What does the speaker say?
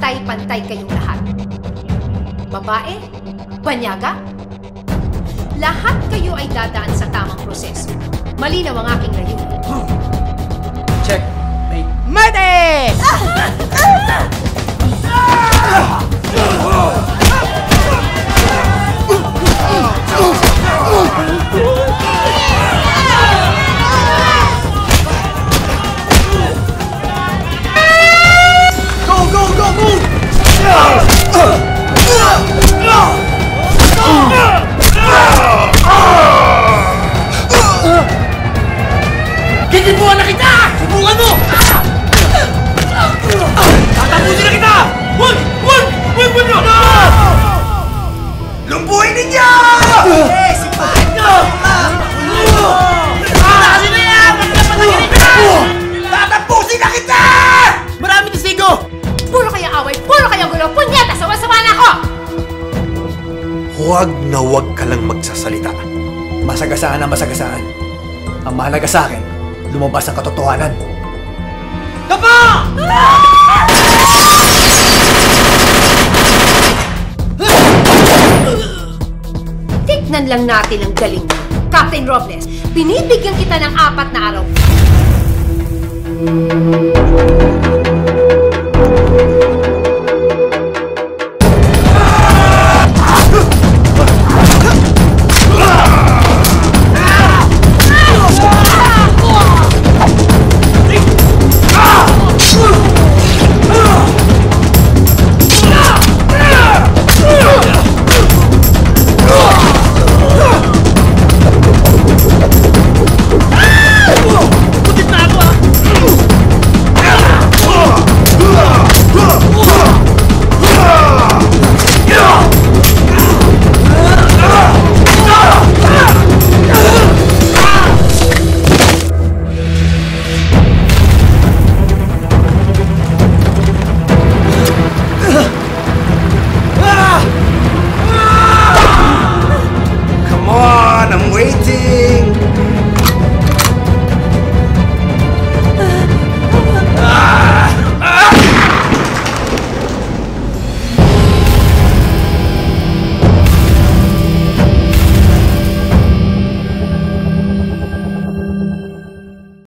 pantay-pantay kayong lahat. Babae, banyaga, lahat kayo ay dadaan sa tamang proseso. Malinaw ang aking layunin. Check, mate. Mate! Go, go, go, move! Kinibuhan na kita! Subukan mo! Tatapusin na kita! Huwag! Huwag! Huwag mo nyo! Lumbuhin ninyo! Eh, sipahan nyo! Tatapusin na yan! Magkapatagirin ka! Tatapusin na kita! Maraming testigo! Puro kayang away, puro kayang gulo, punyeta, sawa-sawa na ako! Huwag na huwag ka lang magsasalita. Masagasaan ang masagasaan. Ang mahalaga sa akin, lumabas ang katotohanan. Dapa! Tignan lang natin ang galing mo. Captain Robles, binibigyan kita ng 4 na araw.